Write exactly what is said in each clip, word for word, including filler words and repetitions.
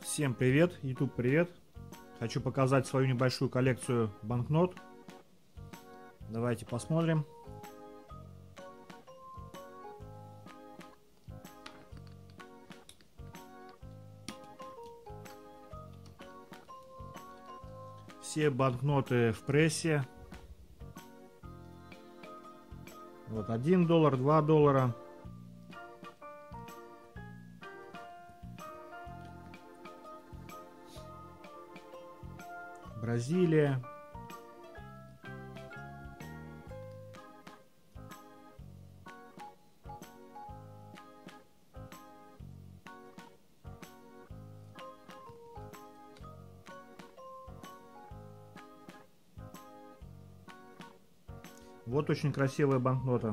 Всем привет, YouTube привет. Хочу показать свою небольшую коллекцию банкнот. Давайте посмотрим. Все банкноты в прессе. Вот один доллар, два доллара. Бразилия. Вот очень красивая банкнота.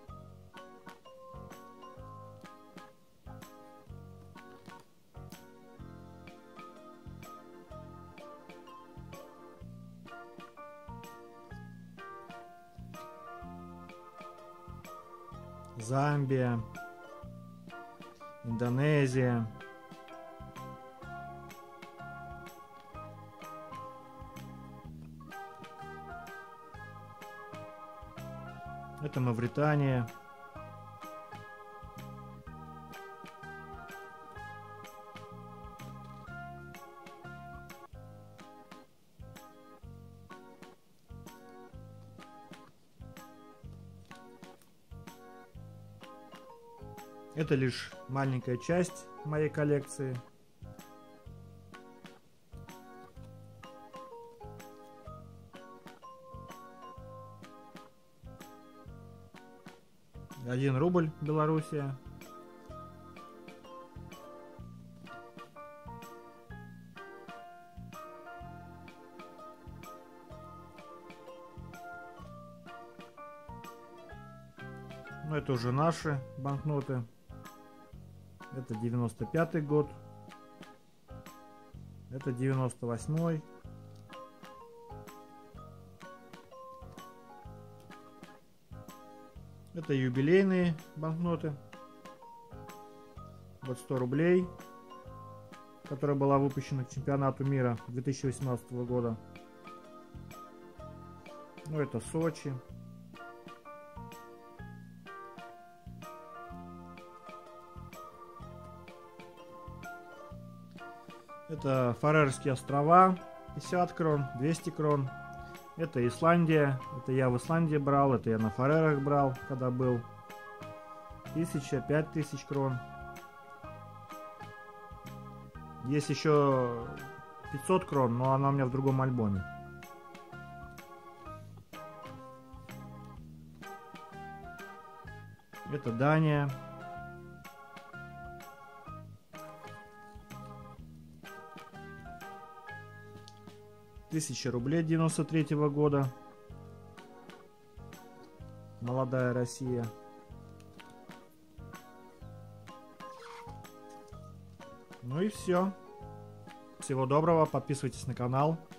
Замбия, Индонезия. Это Мавритания. Это лишь маленькая часть моей коллекции. Один рубль, Белоруссия. Ну, это уже наши банкноты. Это девяносто пятый год. Это девяносто восьмой. Это юбилейные банкноты. Вот сто рублей, которая была выпущена к чемпионату мира две тысячи восемнадцатого года. Ну, это Сочи. Это Фарерские острова, пятьдесят крон, двести крон. Это Исландия, это я в Исландии брал, это я на Фарерах брал, когда был. Тысяча, пять тысяч крон. Есть еще пятьсот крон, но она у меня в другом альбоме. Это Дания. Тысяча рублей девяносто третьего года. Молодая Россия. Ну и все. Всего доброго, подписывайтесь на канал.